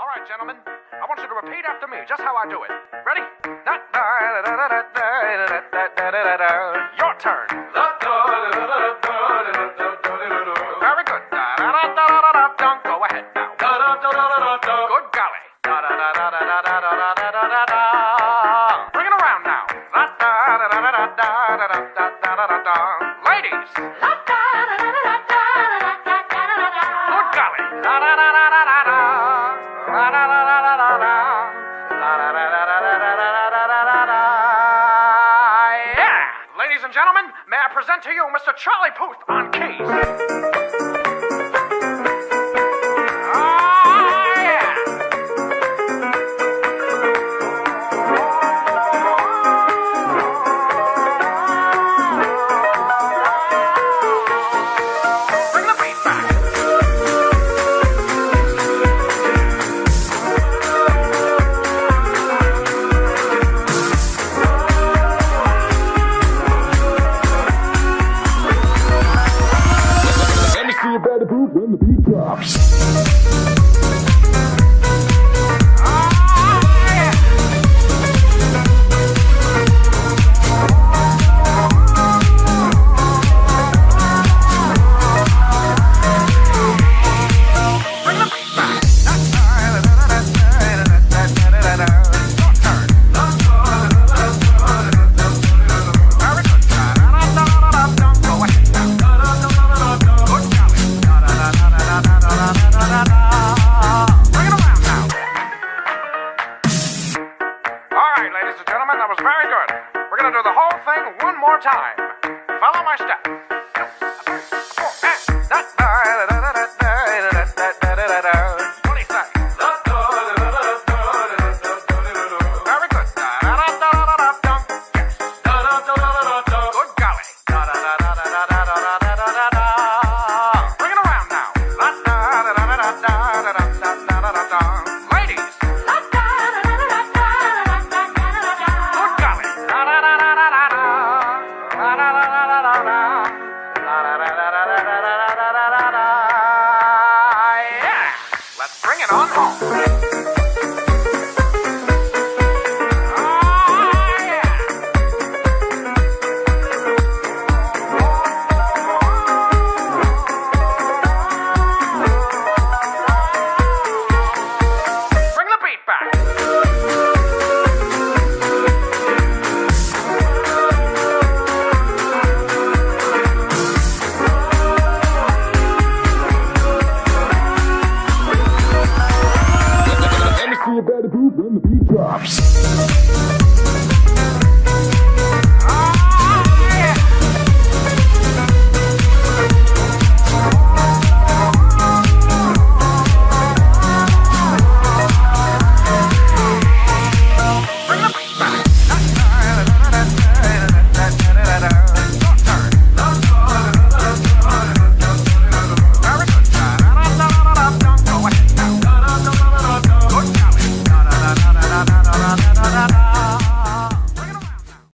All right, gentlemen, I want you to repeat after me, just how I do it. Ready? Your turn. Very good. Go ahead now. Good golly. Bring it around now. Ladies. Good golly. Yeah! Ladies and gentlemen, may I present to you Mr. Charlie Puth on keys. You better move when the beat drops. Ladies and gentlemen, that was very good. We're going to do the whole thing one more time. Follow my step. What do you say? Very good. Good golly. Bring it around now. Ladies. Yeah! Let's bring it on home. Bring the beat back. You better move when the beat drops.